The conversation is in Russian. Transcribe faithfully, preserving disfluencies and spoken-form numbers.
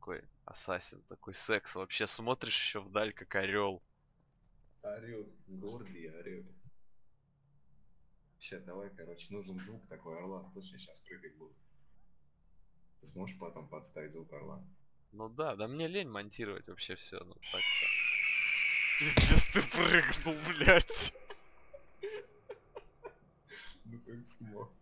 такой ассасин, такой секс. Вообще смотришь еще вдаль, как орел. Орёт, гордый орёт. Сейчас давай, короче, нужен звук такой орла, точно сейчас прыгать буду. Ты сможешь потом подставить звук орла? Ну да, да мне лень монтировать вообще все, ну так-то. Пиздец, ты прыгнул, блядь. Ну как смог.